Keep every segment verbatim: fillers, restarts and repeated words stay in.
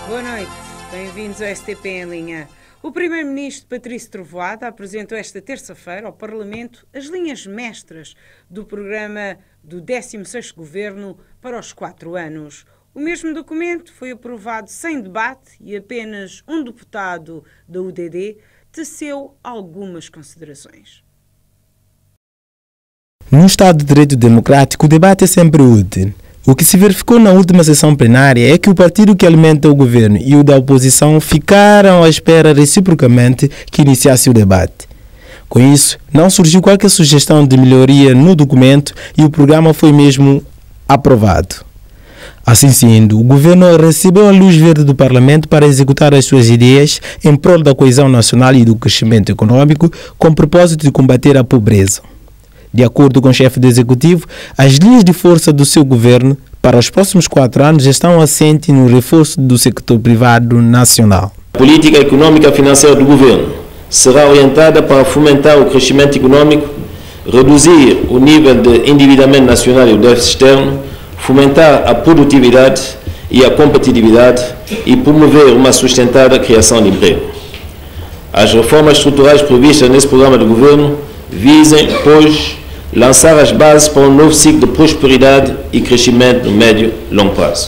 Boa noite, bem-vindos ao S T P em linha. O primeiro-ministro Patrício Trovoada apresentou esta terça-feira ao Parlamento as linhas mestras do programa do décimo sexto Governo para os quatro anos. O mesmo documento foi aprovado sem debate e apenas um deputado da U D D teceu algumas considerações. Num Estado de Direito Democrático, o debate é sempre útil. O que se verificou na última sessão plenária é que o partido que alimenta o governo e o da oposição ficaram à espera reciprocamente que iniciasse o debate. Com isso, não surgiu qualquer sugestão de melhoria no documento e o programa foi mesmo aprovado. Assim sendo, o governo recebeu a luz verde do Parlamento para executar as suas ideias em prol da coesão nacional e do crescimento econômico, com o propósito de combater a pobreza. De acordo com o chefe do Executivo, as linhas de força do seu governo para os próximos quatro anos estão assentes no reforço do sector privado nacional. A política econômica e financeira do governo será orientada para fomentar o crescimento econômico, reduzir o nível de endividamento nacional e o déficit externo, fomentar a produtividade e a competitividade e promover uma sustentada criação de emprego. As reformas estruturais previstas nesse programa do governo visem, pois, lançar as bases para um novo ciclo de prosperidade e crescimento no médio e longo prazo.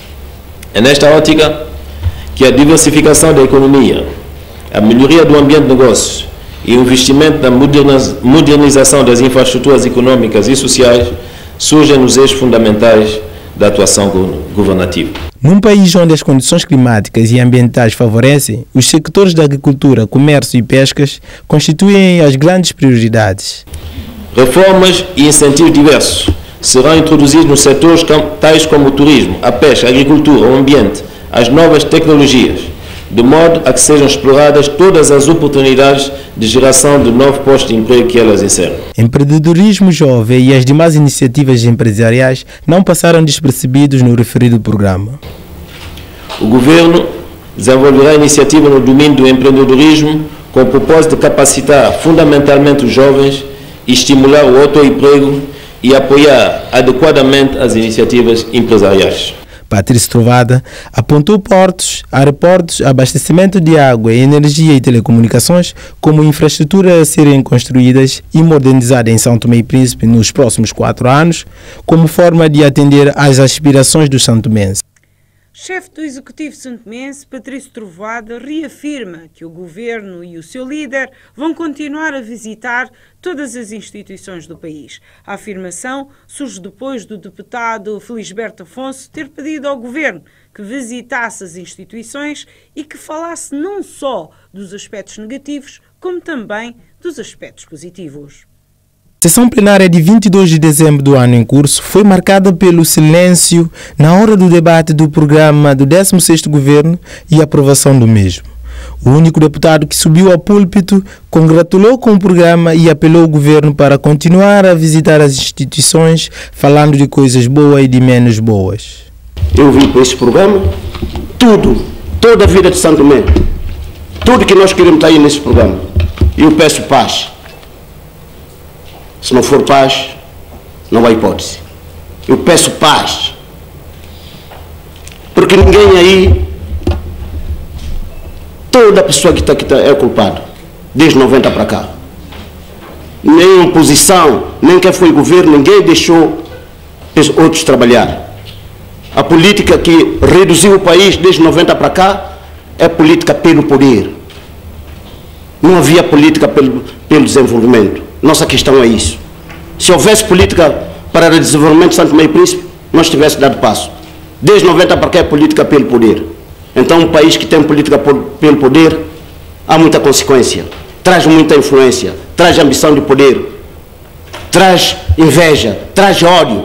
É nesta ótica que a diversificação da economia, a melhoria do ambiente de negócios e o investimento na modernização das infraestruturas econômicas e sociais surgem nos eixos fundamentais da atuação governativa. Num país onde as condições climáticas e ambientais favorecem, os sectores da agricultura, comércio e pescas constituem as grandes prioridades. Reformas e incentivos diversos serão introduzidos nos setores tais como o turismo, a pesca, a agricultura, o ambiente, as novas tecnologias, de modo a que sejam exploradas todas as oportunidades de geração de novos postos de emprego que elas encerram. Empreendedorismo jovem e as demais iniciativas empresariais não passaram despercebidos no referido programa. O Governo desenvolverá iniciativa no domínio do empreendedorismo com o propósito de capacitar fundamentalmente os jovens, estimular o autoemprego e apoiar adequadamente as iniciativas empresariais. Patrício Trovoada apontou portos, aeroportos, abastecimento de água, energia e telecomunicações como infraestrutura a serem construídas e modernizadas em São Tomé e Príncipe nos próximos quatro anos, como forma de atender às aspirações dos santomenses. Chefe do Executivo santomense, Patrício Trovoada, reafirma que o governo e o seu líder vão continuar a visitar todas as instituições do país. A afirmação surge depois do deputado Felisberto Afonso ter pedido ao governo que visitasse as instituições e que falasse não só dos aspectos negativos, como também dos aspectos positivos. A sessão plenária de vinte e dois de dezembro do ano em curso foi marcada pelo silêncio na hora do debate do programa do décimo sexto Governo e aprovação do mesmo. O único deputado que subiu ao púlpito congratulou com o programa e apelou ao governo para continuar a visitar as instituições, falando de coisas boas e de menos boas. Eu vim para esse programa, tudo, toda a vida de São Tomé, tudo que nós queremos está aí nesse programa. E eu peço paz. Se não for paz, não há hipótese. Eu peço paz. Porque ninguém aí, toda pessoa que está aqui é culpado, desde noventa para cá. Nem oposição, nem quem foi governo, ninguém deixou outros trabalhar. A política que reduziu o país desde noventa para cá é política pelo poder. Não havia política pelo, pelo desenvolvimento. Nossa questão é isso. Se houvesse política para o desenvolvimento de São Tomé e Príncipe, nós tivéssemos dado passo. Desde noventa para cá é política pelo poder. Então, um país que tem política por, pelo poder, há muita consequência. Traz muita influência, traz ambição de poder, traz inveja, traz ódio.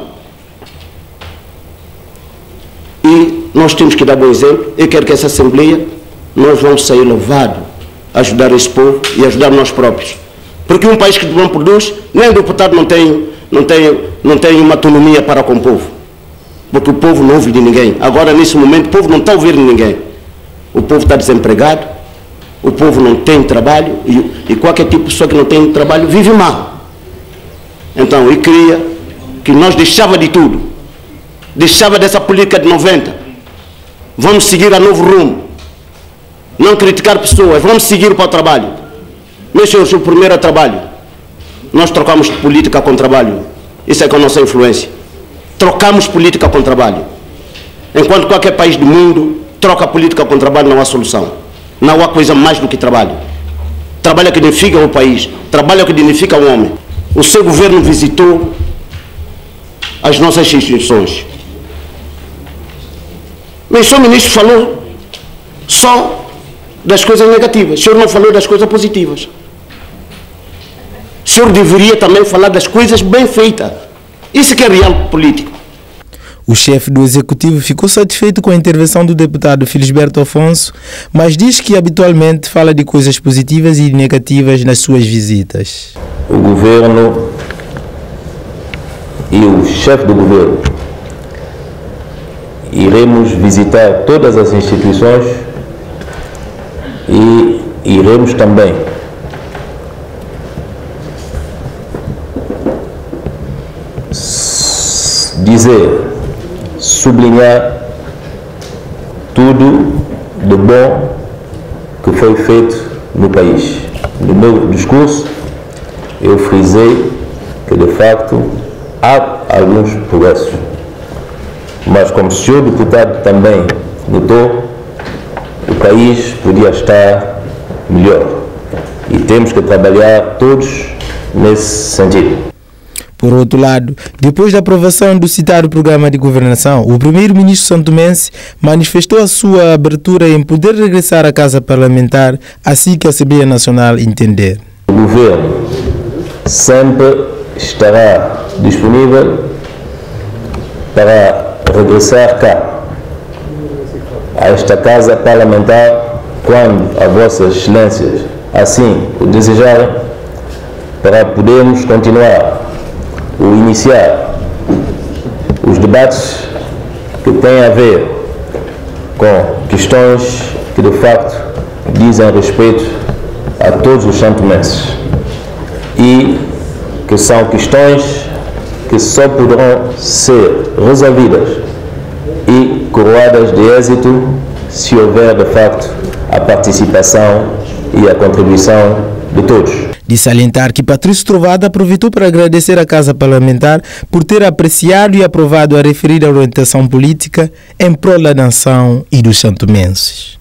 E nós temos que dar bom exemplo. Eu quero que essa Assembleia, nós vamos sair louvados, ajudar esse povo e ajudar nós próprios. Porque um país que não produz, nem o deputado não tem, não tem, não tem uma autonomia para com o povo. Porque o povo não ouve de ninguém. Agora, nesse momento, o povo não está ouvindo ninguém. O povo está desempregado, o povo não tem trabalho, e, e qualquer tipo de pessoa que não tem trabalho vive mal. Então, eu queria que nós deixava de tudo, deixava dessa política de noventa, Vamos seguir a novo rumo. Não criticar pessoas, vamos seguir para o trabalho. Meus senhores, o primeiro é trabalho. Nós trocamos política com trabalho. Isso é com a nossa influência. Trocamos política com trabalho. Enquanto qualquer país do mundo troca política com trabalho, não há solução. Não há coisa mais do que trabalho. Trabalho é que dignifica o país. Trabalho é que dignifica o homem. O seu governo visitou as nossas instituições. Mas o senhor ministro falou só das coisas negativas. O senhor não falou das coisas positivas. O senhor deveria também falar das coisas bem feitas. Isso que é real político. O chefe do Executivo ficou satisfeito com a intervenção do deputado Felisberto Afonso, mas diz que habitualmente fala de coisas positivas e negativas nas suas visitas. O governo e o chefe do governo iremos visitar todas as instituições e iremos também dizer, sublinhar tudo de bom que foi feito no país. No meu discurso, eu frisei que, de facto, há alguns progressos. Mas, como o senhor deputado também notou, o país podia estar melhor. E temos que trabalhar todos nesse sentido. Por outro lado, depois da aprovação do citado programa de governação, o primeiro-ministro santomense manifestou a sua abertura em poder regressar à Casa Parlamentar assim que a Assembleia Nacional entender. O governo sempre estará disponível para regressar cá, a esta Casa Parlamentar, quando a Vossas Excelências assim o desejarem, para podermos continuar ou iniciar os debates que têm a ver com questões que de facto dizem respeito a todos os santomenses e que são questões que só poderão ser resolvidas e coroadas de êxito se houver de facto a participação e a contribuição de todos. De salientar que Patrício Trovada aproveitou para agradecer à Casa Parlamentar por ter apreciado e aprovado a referida orientação política em prol da nação e dos santomenses.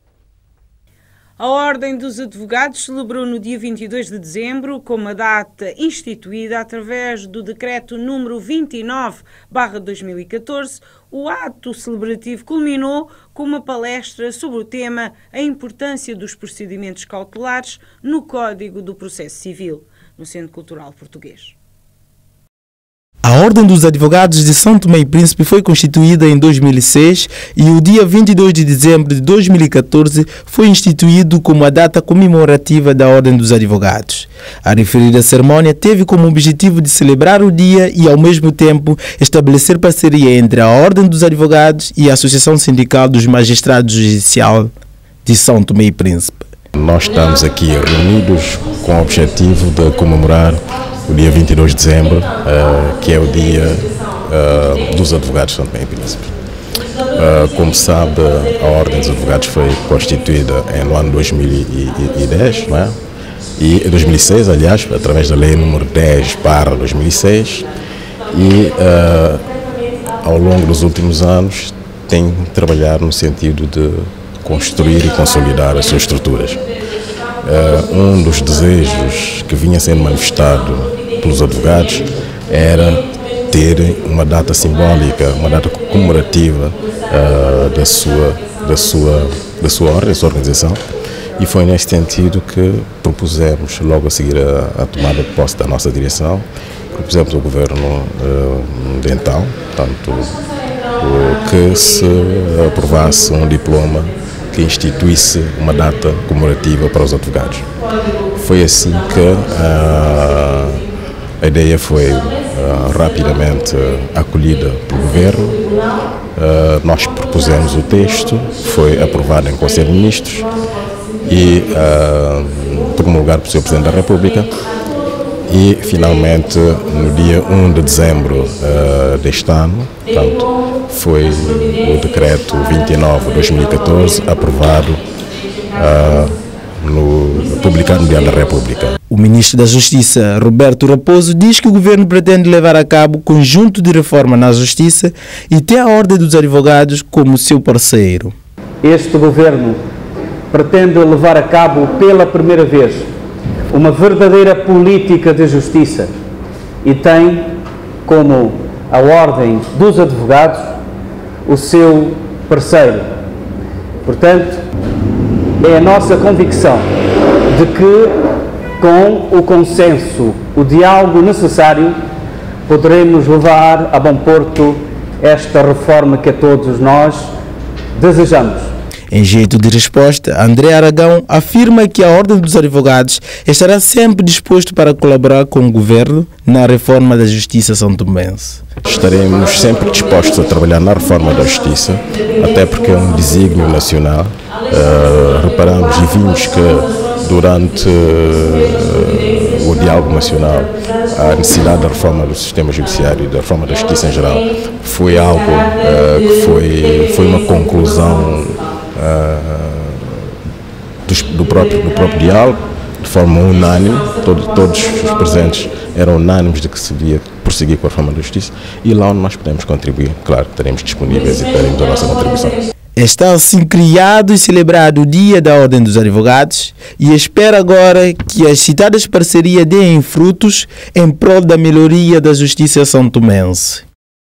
A Ordem dos Advogados celebrou no dia vinte e dois de dezembro, com uma data instituída através do Decreto número vinte e nove barra dois mil e catorze, o ato celebrativo culminou com uma palestra sobre o tema A Importância dos Procedimentos Cautelares no Código do Processo Civil, no Centro Cultural Português. A Ordem dos Advogados de São Tomé e Príncipe foi constituída em dois mil e seis e o dia vinte e dois de dezembro de dois mil e catorze foi instituído como a data comemorativa da Ordem dos Advogados. A referida cerimônia teve como objetivo de celebrar o dia e, ao mesmo tempo, estabelecer parceria entre a Ordem dos Advogados e a Associação Sindical dos Magistrados Judicial de São Tomé e Príncipe. Nós estamos aqui reunidos com o objetivo de comemorar o dia vinte e dois de dezembro, uh, que é o dia uh, dos advogados de São Tomé e Príncipe. Uh, como sabe, a Ordem dos Advogados foi constituída no ano dois mil e dez, não é? E dois mil e seis, aliás, através da Lei número dez barra dois mil e seis, e uh, ao longo dos últimos anos tem trabalhado no sentido de construir e consolidar as suas estruturas. Uh, um dos desejos que vinha sendo manifestado pelos advogados era terem uma data simbólica, uma data comemorativa uh, da, sua, da, sua, da sua ordem, da sua organização, e foi nesse sentido que propusemos, logo a seguir a, a tomada de posse da nossa direção, propusemos ao governo uh, de então, portanto, uh, que se aprovasse um diploma que instituísse uma data comemorativa para os advogados. Foi assim que uh, a ideia foi uh, rapidamente uh, acolhida pelo governo. Uh, nós propusemos o texto, foi aprovado em Conselho de Ministros e uh, promulgado pelo senhor Presidente da República. e finalmente no dia um de dezembro uh, deste ano, portanto, foi o decreto vinte e nove de dois mil e catorze aprovado, uh, no, publicado no Diário da República. O ministro da Justiça, Roberto Raposo, diz que o governo pretende levar a cabo conjunto de reforma na Justiça e tem a Ordem dos Advogados como seu parceiro. Este governo pretende levar a cabo pela primeira vez uma verdadeira política de justiça e tem como a Ordem dos Advogados o seu parceiro. Portanto, é a nossa convicção de que, com o consenso, o diálogo necessário, poderemos levar a bom porto esta reforma que a todos nós desejamos. Em jeito de resposta, André Aragão afirma que a Ordem dos Advogados estará sempre disposto para colaborar com o governo na reforma da Justiça santomense. Estaremos sempre dispostos a trabalhar na reforma da Justiça, até porque é um desígnio nacional. Uh, reparamos e vimos que durante uh, o diálogo nacional a necessidade da reforma do sistema judiciário e da reforma da Justiça em geral foi algo uh, que foi, foi uma conclusão uh, do, do, próprio, do próprio diálogo, de forma unânime. Todo, todos os presentes eram unânimes de que se devia prosseguir com a reforma da Justiça, e lá onde nós podemos contribuir, claro, estaremos disponíveis e teremos a nossa contribuição. Está assim criado e celebrado o Dia da Ordem dos Advogados e espera agora que as citadas parcerias deem frutos em prol da melhoria da justiça santomense.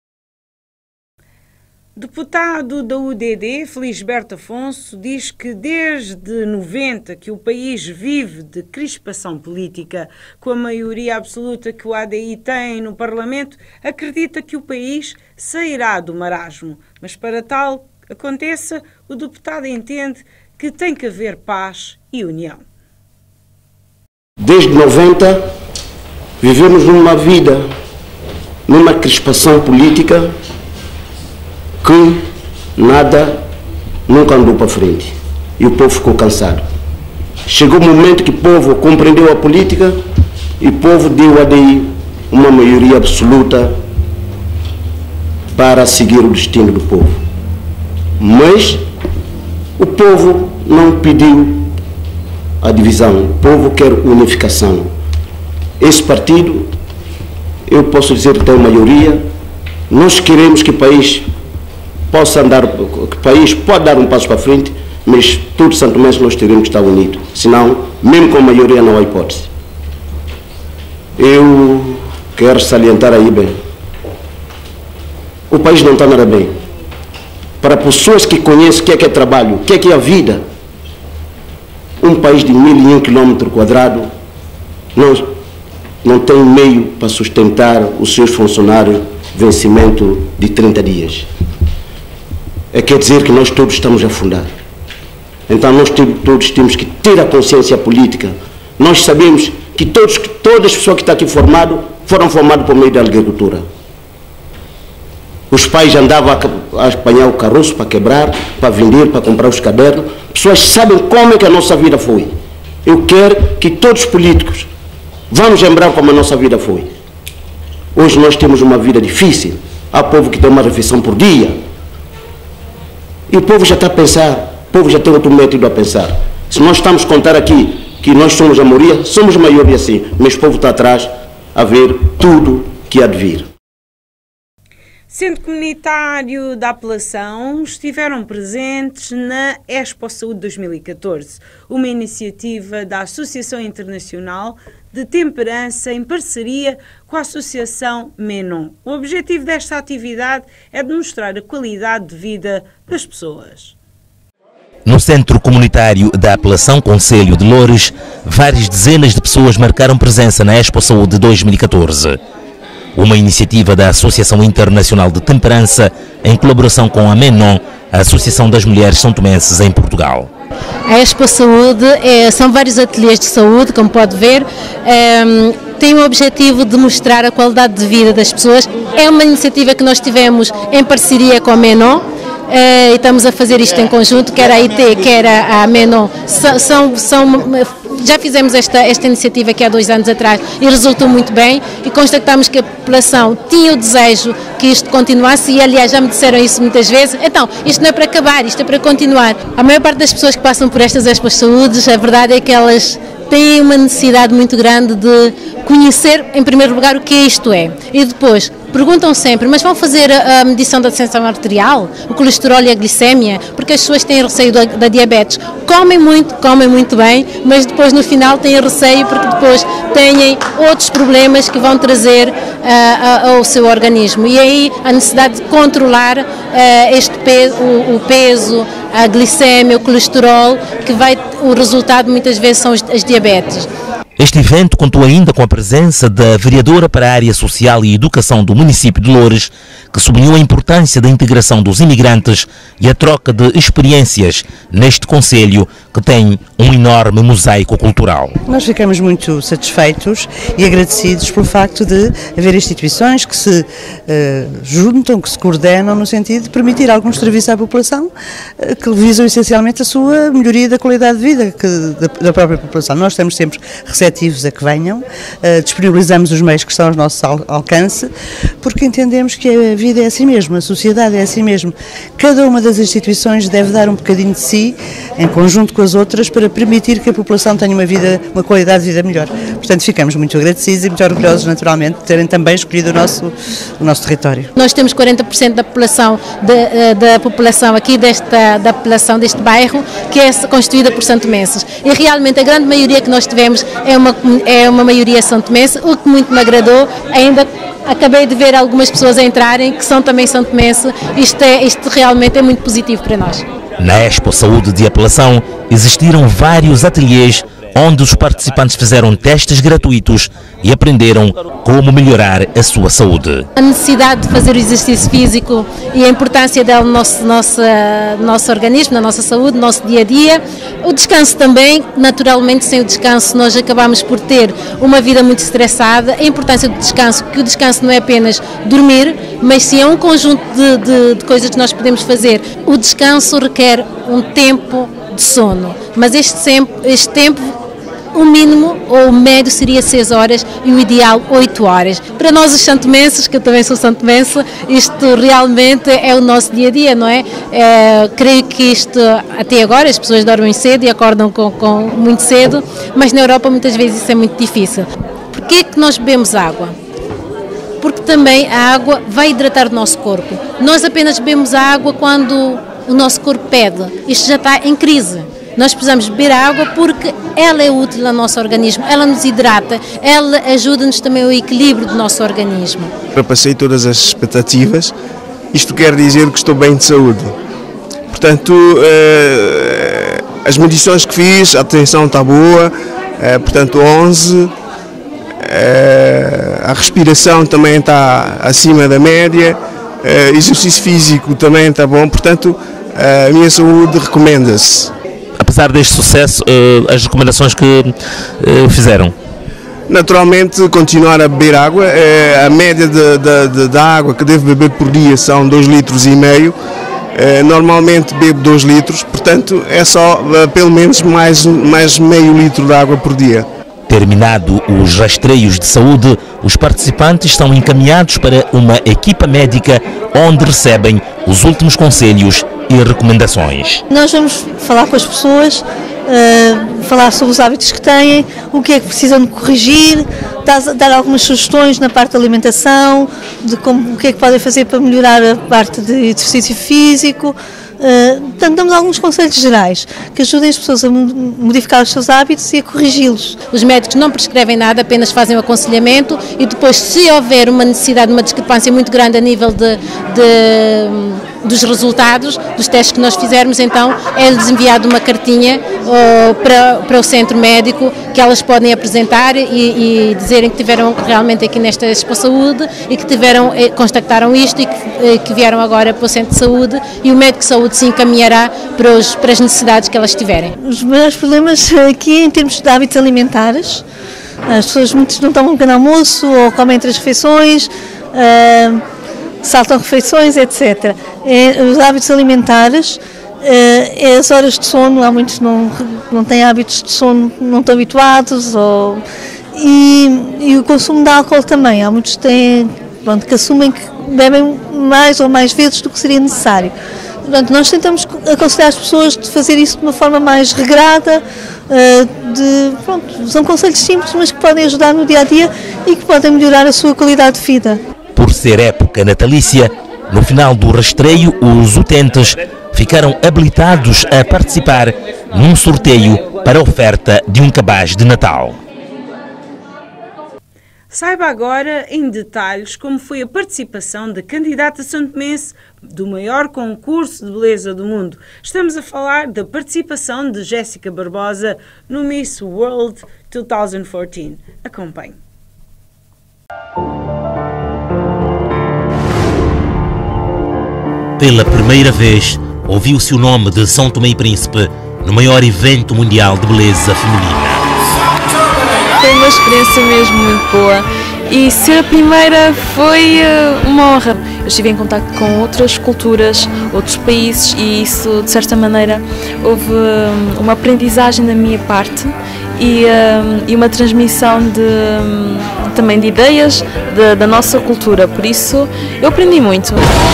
Deputado da U D D, Felisberto Afonso, diz que desde noventa que o país vive de crispação política. Com a maioria absoluta que o A D I tem no Parlamento, acredita que o país sairá do marasmo. Mas para tal aconteça, o deputado entende que tem que haver paz e união. Desde noventa, vivemos numa vida, numa crispação política que nada nunca andou para frente. E o povo ficou cansado. Chegou o momento que o povo compreendeu a política e o povo deu a A D I uma maioria absoluta para seguir o destino do povo. Mas o povo não pediu a divisão, o povo quer unificação. Esse partido, eu posso dizer que tem maioria. Nós queremos que o país possa andar, que o país pode dar um passo para frente, mas tudo santomense nós teremos que estar unidos, senão, mesmo com a maioria, não há hipótese. Eu quero salientar aí bem, o país não está nada bem. Para pessoas que conhecem o que é que é trabalho, o que é que é a vida, um país de mil e um quilômetros quadrados não, não tem meio para sustentar os seus funcionários vencimento de trinta dias. É, quer dizer que nós todos estamos a afundar. Então nós todos temos que ter a consciência política. Nós sabemos que todos, todas as pessoas que estão aqui formadas foram formadas por meio da agricultura. Os pais andavam a, a apanhar o caroço para quebrar, para vender, para comprar os cadernos. Pessoas sabem como é que a nossa vida foi. Eu quero que todos os políticos vamos lembrar como a nossa vida foi. Hoje nós temos uma vida difícil. Há povo que tem uma refeição por dia. E o povo já está a pensar, o povo já tem outro método a pensar. Se nós estamos a contar aqui que nós somos a maioria, somos a maioria sim, mas o povo está atrás a ver tudo que há de vir. Centro Comunitário da Apelação estiveram presentes na Expo Saúde dois mil e catorze, uma iniciativa da Associação Internacional de Temperança em parceria com a Associação Menon. O objetivo desta atividade é demonstrar a qualidade de vida das pessoas. No Centro Comunitário da Apelação Concelho de Loures, várias dezenas de pessoas marcaram presença na Expo Saúde dois mil e catorze. Uma iniciativa da Associação Internacional de Temperança em colaboração com a Menon, a Associação das Mulheres Santomenses em Portugal. A Expo Saúde é, são vários ateliês de saúde, como pode ver, é, tem o objetivo de mostrar a qualidade de vida das pessoas. É uma iniciativa que nós tivemos em parceria com a Menon, é, e estamos a fazer isto em conjunto, quer a I T, quer a, a Menon, são, são já fizemos esta, esta iniciativa aqui há dois anos atrás e resultou muito bem e constatamos que a população tinha o desejo que isto continuasse e, aliás, já me disseram isso muitas vezes. Então, isto não é para acabar, isto é para continuar. A maior parte das pessoas que passam por estas Expos Saúdes, a verdade é que elas têm uma necessidade muito grande de conhecer, em primeiro lugar, o que isto é. E depois, perguntam sempre, mas vão fazer a, a medição da tensão arterial, o colesterol e a glicémia? Porque as pessoas têm receio da, da diabetes. Comem muito, comem muito bem, mas depois no final têm receio porque depois têm outros problemas que vão trazer uh, uh, ao seu organismo. E aí a necessidade de controlar uh, este peso, o, o peso, a glicémia, o colesterol, que vai, o resultado muitas vezes são as, as diabetes. Este evento contou ainda com a presença da vereadora para a área social e educação do município de Loures, que sublinhou a importância da integração dos imigrantes e a troca de experiências neste concelho que tem um enorme mosaico cultural. Nós ficamos muito satisfeitos e agradecidos pelo facto de haver instituições que se uh, juntam, que se coordenam no sentido de permitir alguns serviços à população uh, que visam essencialmente a sua melhoria da qualidade de vida que, da, da própria população. Nós estamos sempre receptivos a que venham, uh, disponibilizamos os meios que estão ao nosso al alcance, porque entendemos que a vida é assim mesmo, a sociedade é assim mesmo. Cada uma das instituições deve dar um bocadinho de si, em conjunto com as outras, para permitir que a população tenha uma vida, uma qualidade de vida melhor. Portanto, ficamos muito agradecidos e muito orgulhosos, naturalmente, de terem também escolhido o nosso, o nosso território. Nós temos quarenta por cento da população, de, da população aqui, desta, da população deste bairro, que é constituída por santomenses. E realmente a grande maioria que nós tivemos é uma, é uma maioria santomense, o que muito me agradou. Ainda acabei de ver algumas pessoas a entrarem que são também santomenses. Isto, é, isto realmente é muito positivo para nós. Na Expo Saúde de Apelação existiram vários ateliês onde os participantes fizeram testes gratuitos e aprenderam como melhorar a sua saúde. A necessidade de fazer o exercício físico e a importância dele no nosso, nosso, nosso organismo, na nossa saúde, no nosso dia a dia. O descanso também, naturalmente sem o descanso nós acabamos por ter uma vida muito estressada. A importância do descanso, que o descanso não é apenas dormir, mas sim é um conjunto de, de, de coisas que nós podemos fazer. O descanso requer um tempo de sono, mas este tempo, este tempo o mínimo ou o médio seria seis horas e o ideal oito horas. Para nós os santomenses, que eu também sou santomense, isto realmente é o nosso dia a dia, não é? é creio que isto, até agora, as pessoas dormem cedo e acordam com, com muito cedo, mas na Europa muitas vezes isso é muito difícil. Porquê que nós bebemos água? Porque também a água vai hidratar o nosso corpo. Nós apenas bebemos a água quando o nosso corpo pede. Isto já está em crise. Nós precisamos beber água porque ela é útil ao nosso organismo, ela nos hidrata, ela ajuda-nos também ao equilíbrio do nosso organismo. Passei todas as expectativas, isto quer dizer que estou bem de saúde. Portanto, eh, as medições que fiz, a tensão está boa, eh, portanto onze, eh, a respiração também está acima da média, eh, exercício físico também está bom, portanto, a minha saúde recomenda-se. Apesar deste sucesso, as recomendações que fizeram? Naturalmente, continuar a beber água. A média de, de, de, de água que devo beber por dia são dois litros e meio. Normalmente bebo dois litros, portanto é só pelo menos mais, mais meio litro de água por dia. Terminado os rastreios de saúde, os participantes são encaminhados para uma equipa médica onde recebem os últimos conselhos e recomendações. Nós vamos falar com as pessoas, uh, falar sobre os hábitos que têm, o que é que precisam de corrigir, dar, dar algumas sugestões na parte da alimentação, de como, o que é que podem fazer para melhorar a parte de exercício físico. Uh, portanto, damos alguns conselhos gerais que ajudem as pessoas a modificar os seus hábitos e a corrigi-los. Os médicos não prescrevem nada, apenas fazem o aconselhamento e depois, se houver uma necessidade, uma discrepância muito grande a nível de, de, dos resultados dos testes que nós fizermos, então é-lhes enviado uma cartinha uh, para, para o centro médico que elas podem apresentar e, e dizerem que tiveram realmente aqui nesta Expo Saúde e que tiveram, constataram isto e que, que vieram agora para o centro de saúde e o médico de saúde se encaminhará para, os, para as necessidades que elas tiverem. Os maiores problemas aqui em termos de hábitos alimentares, as pessoas muitas não tomam um pequeno almoço ou comem três refeições, uh, saltam refeições, etcétera. É, os hábitos alimentares é as horas de sono. Há muitos que não, não têm hábitos de sono, não estão habituados, ou, e, e o consumo de álcool também. Há muitos que, têm, pronto, que assumem que bebem mais ou mais vezes do que seria necessário. Portanto, nós tentamos aconselhar as pessoas de fazer isso de uma forma mais regrada, de, pronto, são conselhos simples, mas que podem ajudar no dia-a-dia e que podem melhorar a sua qualidade de vida. Por ser época natalícia, no final do rastreio, os utentes ficaram habilitados a participar num sorteio para a oferta de um cabaz de Natal. Saiba agora em detalhes como foi a participação da candidata santomense do maior concurso de beleza do mundo. Estamos a falar da participação de Jéssica Barbosa no Miss World dois mil e quatorze. Acompanhe. Pela primeira vez, ouviu-se o nome de São Tomé e Príncipe no maior evento mundial de beleza feminina. Foi uma experiência mesmo muito boa e ser a primeira foi uma honra. Eu estive em contacto com outras culturas, outros países e isso, de certa maneira, houve uma aprendizagem da minha parte e, e uma transmissão de, também de ideias de, da nossa cultura. Por isso, eu aprendi muito.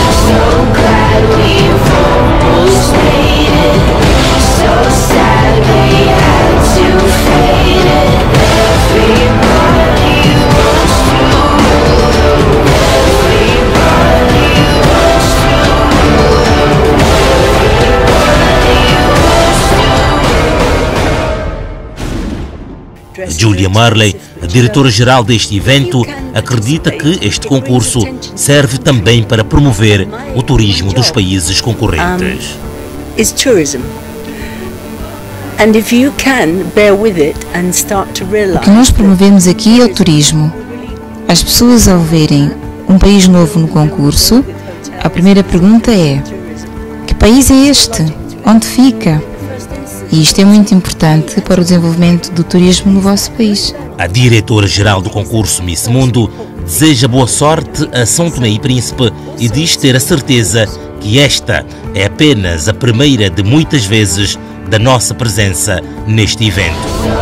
Julia Marley, a diretora-geral deste evento, acredita que este concurso serve também para promover o turismo dos países concorrentes. O que nós promovemos aqui é o turismo. As pessoas, ao verem um país novo no concurso, a primeira pergunta é: que país é este? Onde fica? E isto é muito importante para o desenvolvimento do turismo no vosso país. A diretora-geral do concurso Miss Mundo deseja boa sorte a São Tomé e Príncipe e diz ter a certeza que esta é apenas a primeira de muitas vezes da nossa presença neste evento.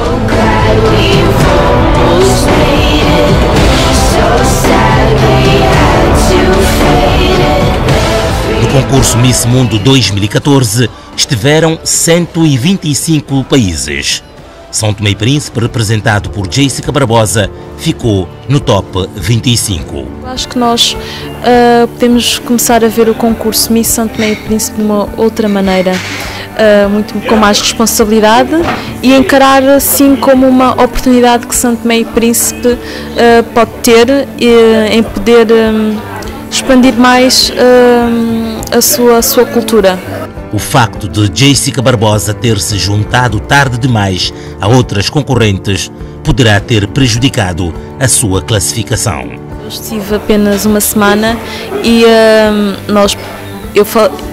No concurso Miss Mundo dois mil e catorze estiveram cento e vinte e cinco países. São Tomé e Príncipe, representado por Jéssica Barbosa, ficou no top vinte e cinco. Acho que nós uh, podemos começar a ver o concurso Miss São Tomé e Príncipe de uma outra maneira, uh, muito com mais responsabilidade e encarar assim como uma oportunidade que São Tomé e Príncipe uh, pode ter uh, em poder um, expandir mais uh, a, sua, a sua cultura. O facto de Jéssica Barbosa ter se juntado tarde demais a outras concorrentes poderá ter prejudicado a sua classificação. Eu estive apenas uma semana e uh, nós, eu,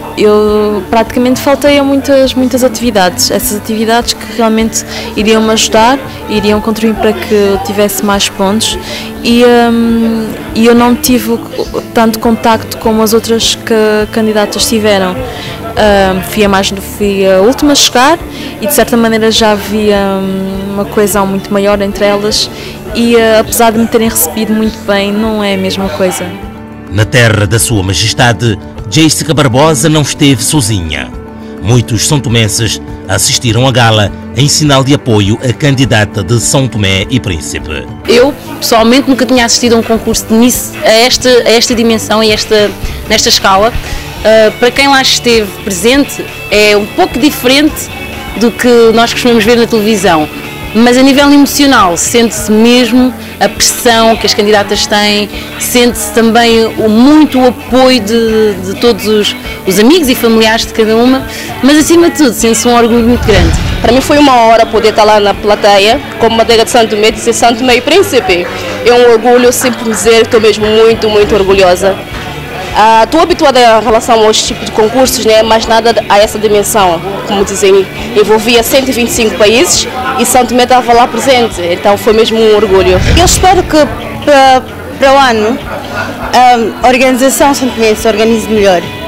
eu praticamente faltei a muitas, muitas atividades, essas atividades que realmente iriam me ajudar, iriam contribuir para que eu tivesse mais pontos e, um, e eu não tive tanto contacto como as outras que, candidatas tiveram. Uh, fui, a mais, fui a última a chegar e de certa maneira já havia um, uma coesão muito maior entre elas e uh, apesar de me terem recebido muito bem, não é a mesma coisa. Na terra da sua majestade, Jéssica Barbosa não esteve sozinha. Muitos são-tomenses assistiram à gala em sinal de apoio à candidata de São Tomé e Príncipe. Eu, pessoalmente, nunca tinha assistido a um concurso de Miss a esta, a esta dimensão e esta, nesta escala. Uh, para quem lá esteve presente, é um pouco diferente do que nós costumamos ver na televisão, mas a nível emocional sente-se mesmo a pressão que as candidatas têm, sente-se também o muito apoio de, de todos os, os amigos e familiares de cada uma, mas acima de tudo sente-se um orgulho muito grande. Para mim foi uma honra poder estar lá na plateia, como madeira de São Tomé, de ser São Tomé e Príncipe. É um orgulho, sempre dizer que estou mesmo muito, muito orgulhosa. Estou uh, habituada em relação aos tipos de concursos, né? Mas nada a essa dimensão. Como dizem, envolvia cento e vinte e cinco países e São Tomé estava lá presente, então foi mesmo um orgulho. Eu espero que para, para o ano a organização São Tomé se organize melhor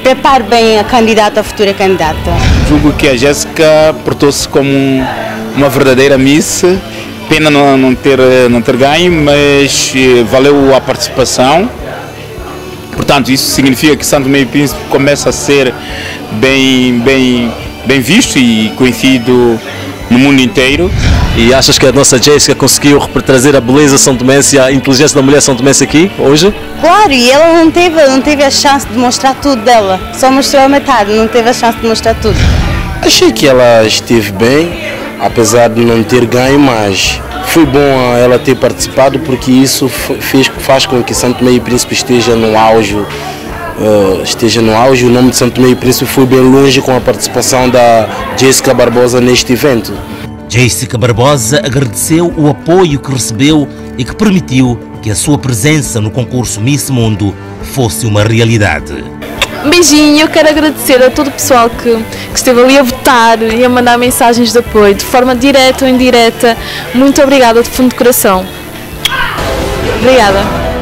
prepare bem a candidata, a futura candidata. Julgo que a Jéssica portou-se como um, uma verdadeira Miss. Pena não, não, ter, não ter ganho, mas valeu a participação. Portanto, isso significa que Santo Tomé e Príncipe começa a ser bem, bem, bem visto e conhecido no mundo inteiro. E achas que a nossa Jéssica conseguiu trazer a beleza são tomense e a inteligência da mulher são tomense aqui, hoje? Claro, e ela não teve, não teve a chance de mostrar tudo dela, só mostrou a metade, não teve a chance de mostrar tudo. Achei que ela esteve bem, apesar de não ter ganho, mas foi bom ela ter participado, porque isso fez, faz com que Santo Tomé e Príncipe esteja no auge, uh, esteja no auge. O nome de Santo Tomé e Príncipe foi bem longe com a participação da Jéssica Barbosa neste evento. Jéssica Barbosa agradeceu o apoio que recebeu e que permitiu que a sua presença no concurso Miss Mundo fosse uma realidade. Um beijinho, eu quero agradecer a todo o pessoal que, que esteve ali a votar e a mandar mensagens de apoio, de forma direta ou indireta. Muito obrigada de fundo de coração. Obrigada.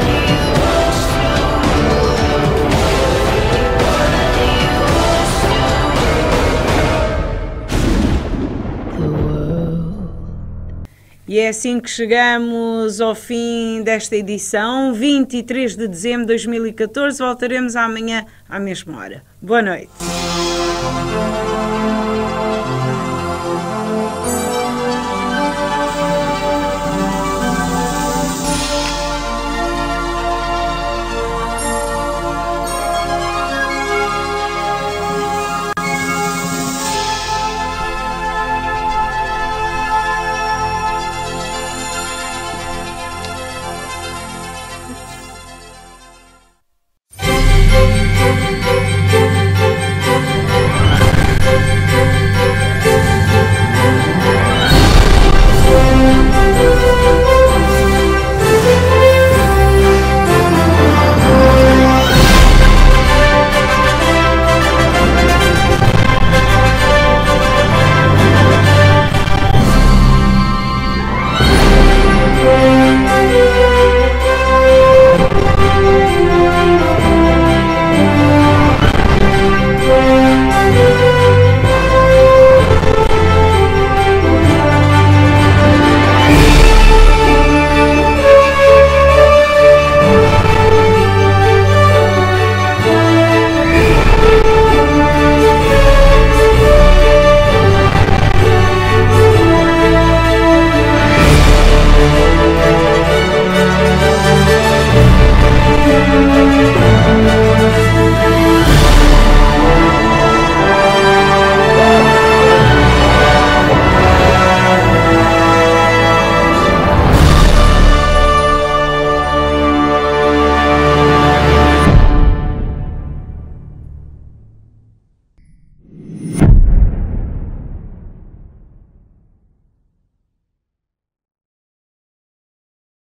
E é assim que chegamos ao fim desta edição, vinte e três de dezembro de dois mil e catorze. Voltaremos amanhã à mesma hora. Boa noite.